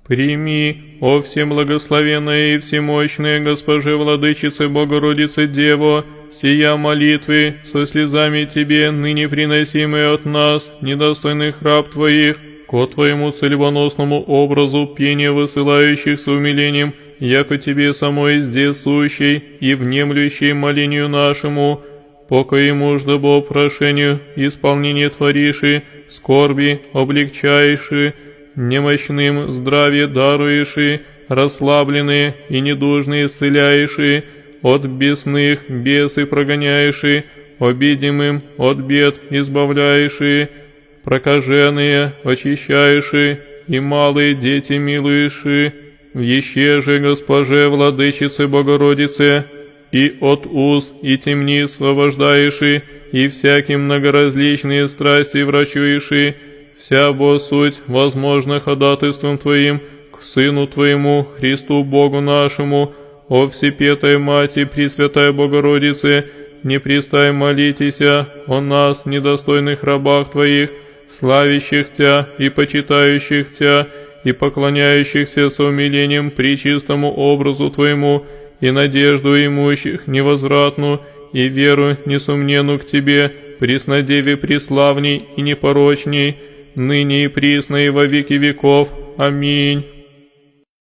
Прими, о всеблагословенная и всемощная Госпоже Владычице Богородице Дево, сия молитвы со слезами Тебе, ныне приносимые от нас, недостойных раб Твоих, ко Твоему целебоносному образу пения высылающих с умилением, яко Тебе самой здесь сущей и внемлющей молению нашему, по коему ждобо прошению исполнение твориши, скорби облегчаеши, немощным здравие даруеши, расслабленные и недужные исцеляеши, от бесных бесы прогоняеши, обидимым от бед избавляеши, прокаженные очищаеши, и малые дети милуеши, еще же Госпоже Владычице Богородице, и от уз и темниц освобождаеши, и всякие многоразличные страсти врачуеши, вся бо суть возможна ходатайством Твоим к Сыну Твоему, Христу Богу нашему, о Всепетая Мати, Пресвятая Богородице, не пристай молитеся о нас, недостойных рабах Твоих, славящих Тя и почитающих Тя, и поклоняющихся с умилением пречистому образу Твоему, и надежду имущих невозвратну, и веру несомненну к Тебе, преснодеве преславней и непорочней, ныне и присно и во веки веков. Аминь.